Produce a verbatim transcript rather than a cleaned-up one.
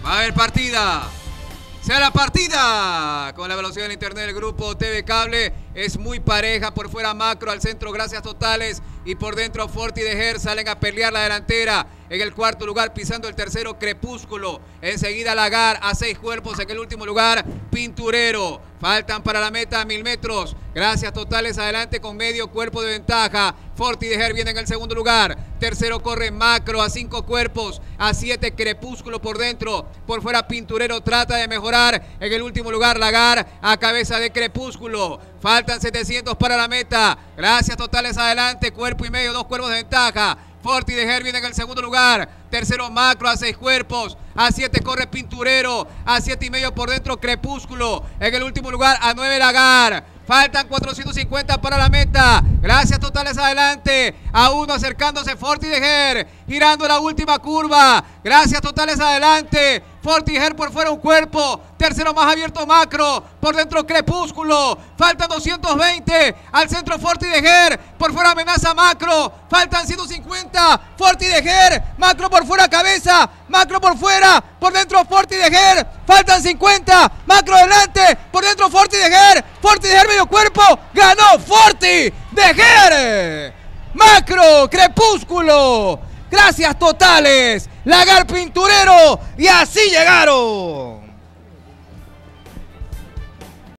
Va a haber partida. Sea la partida. Con la velocidad del internet del grupo T V Cable es muy pareja. Por fuera Macro, al centro Gracias Totales y por dentro Forti y De Ger salen a pelear la delantera. En el cuarto lugar, pisando el tercero, Crepúsculo. Enseguida Lagar a seis cuerpos. En el último lugar, Pinturero. Faltan para la meta mil metros. Gracias Totales adelante con medio cuerpo de ventaja. Forti y De Ger viene en el segundo lugar. Tercero corre Macro a cinco cuerpos. A siete Crepúsculo por dentro. Por fuera Pinturero trata de mejorar. En el último lugar Lagar a cabeza de Crepúsculo. Faltan setecientos para la meta. Gracias Totales adelante. Cuerpo y medio, dos cuerpos de ventaja. Forti y De Ger viene en el segundo lugar. Tercero Macro a seis cuerpos. A siete corre Pinturero. A siete y medio por dentro Crepúsculo. En el último lugar a nueve Lagar. Faltan cuatrocientos cincuenta para la meta. Gracias Totales adelante. A uno acercándose Forti y De Ger. Girando la última curva. Gracias Totales adelante. Forti y De Ger por fuera un cuerpo. Tercero más abierto Macro. Por dentro Crepúsculo. Faltan doscientos veinte. Al centro Forti y De Ger. Por fuera amenaza Macro. Faltan ciento cincuenta. Forti y De Ger. Macro por fuera cabeza. Macro por fuera. Por dentro Forti y De Ger. Faltan cincuenta. Macro adelante. Por dentro Forti y De Ger. Forti y De Ger medio cuerpo. Ganó Forti De Ger. Macro, Crepúsculo. Gracias Totales. Lagar, Pinturero. Y así llegaron.